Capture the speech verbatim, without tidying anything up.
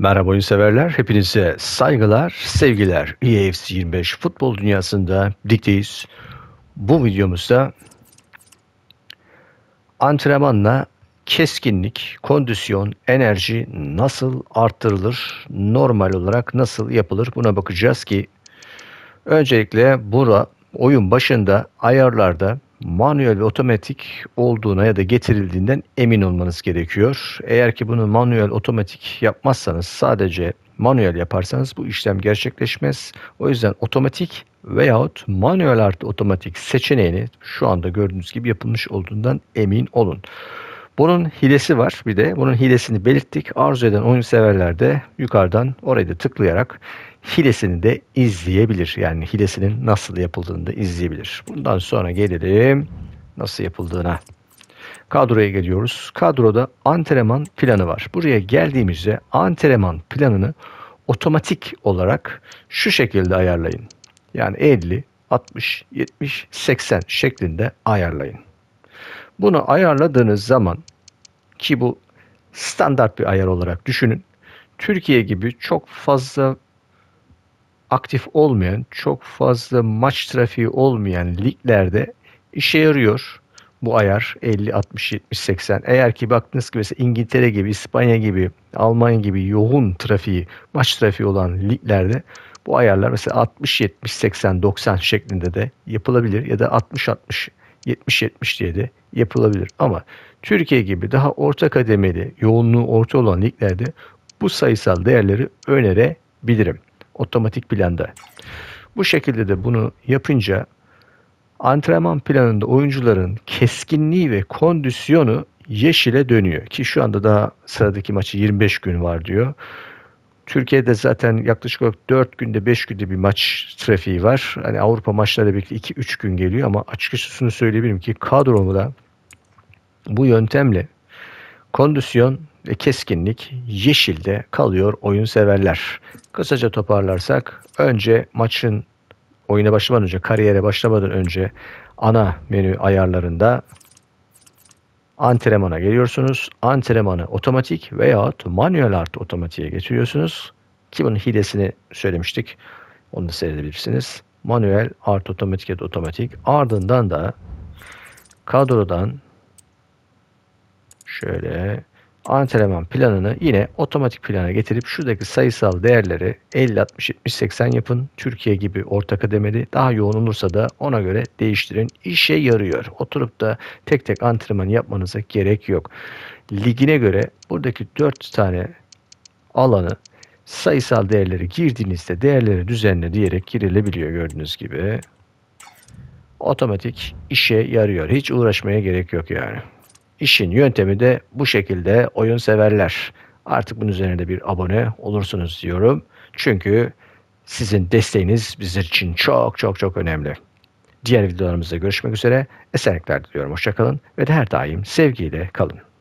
Merhaba oyun severler, hepinize saygılar, sevgiler. E A F C yirmi beş futbol dünyasında birlikteyiz. Bu videomuzda antrenmanla keskinlik, kondisyon, enerji nasıl arttırılır, normal olarak nasıl yapılır buna bakacağız ki öncelikle bura oyun başında ayarlarda manuel ve otomatik olduğuna ya da getirildiğinden emin olmanız gerekiyor. Eğer ki bunu manuel otomatik yapmazsanız, sadece manuel yaparsanız bu işlem gerçekleşmez. O yüzden otomatik veyahut manuel artı otomatik seçeneğini şu anda gördüğünüz gibi yapılmış olduğundan emin olun. Bunun hilesi var, bir de bunun hilesini belirttik. Arzu eden oyun severler de yukarıdan oraya da tıklayarak hilesini de izleyebilir. Yani hilesinin nasıl yapıldığını da izleyebilir. Bundan sonra gelelim nasıl yapıldığına. Kadroya geliyoruz. Kadroda antrenman planı var. Buraya geldiğimizde antrenman planını otomatik olarak şu şekilde ayarlayın. Yani elli, altmış, yetmiş, seksen şeklinde ayarlayın. Bunu ayarladığınız zaman, ki bu standart bir ayar olarak düşünün. Türkiye gibi çok fazla aktif olmayan, çok fazla maç trafiği olmayan liglerde işe yarıyor bu ayar elli, altmış, yetmiş, seksen. Eğer ki baktığınız gibi mesela İngiltere gibi, İspanya gibi, Almanya gibi yoğun trafiği, maç trafiği olan liglerde bu ayarlar mesela altmış, yetmiş, seksen, doksan şeklinde de yapılabilir ya da altmış, altmış, yetmiş, yetmiş diye de yapılabilir. Ama Türkiye gibi daha orta kademeli, yoğunluğu orta olan liglerde bu sayısal değerleri önerebilirim otomatik planda. Bu şekilde de bunu yapınca antrenman planında oyuncuların keskinliği ve kondisyonu yeşile dönüyor. Ki şu anda daha sıradaki maçı yirmi beş gün var diyor. Türkiye'de zaten yaklaşık olarak dört günde beş günde bir maç trafiği var. Hani Avrupa maçlarıyla birlikte iki üç gün geliyor ama açıkçası şunu söyleyebilirim ki kadromda bu yöntemle kondisyon ve keskinlik yeşilde kalıyor oyun severler. Kısaca toparlarsak, önce maçın oyuna başlamadan önce, kariyere başlamadan önce ana menü ayarlarında antrenmana geliyorsunuz. Antrenmanı otomatik veyahut manuel artı otomatiğe getiriyorsunuz. Ki bunun hilesini söylemiştik. Onu da seyredebilirsiniz. Manuel artı otomatik ya da otomatik. Ardından da kadrodan şöyle antrenman planını yine otomatik plana getirip şuradaki sayısal değerleri elli, altmış, yetmiş, seksen yapın. Türkiye gibi orta kademeli, daha yoğun olursa da ona göre değiştirin. İşe yarıyor. Oturup da tek tek antrenman yapmanıza gerek yok. Ligine göre buradaki dört tane alanı sayısal değerleri girdiğinizde değerleri düzenle diyerek girilebiliyor gördüğünüz gibi. Otomatik işe yarıyor. Hiç uğraşmaya gerek yok yani. İşin yöntemi de bu şekilde oyun severler. Artık bunun üzerine bir abone olursunuz diyorum. Çünkü sizin desteğiniz bizler için çok çok çok önemli. Diğer videolarımızda görüşmek üzere. Esenlikler diliyorum. Hoşça kalın ve de her daim sevgiyle kalın.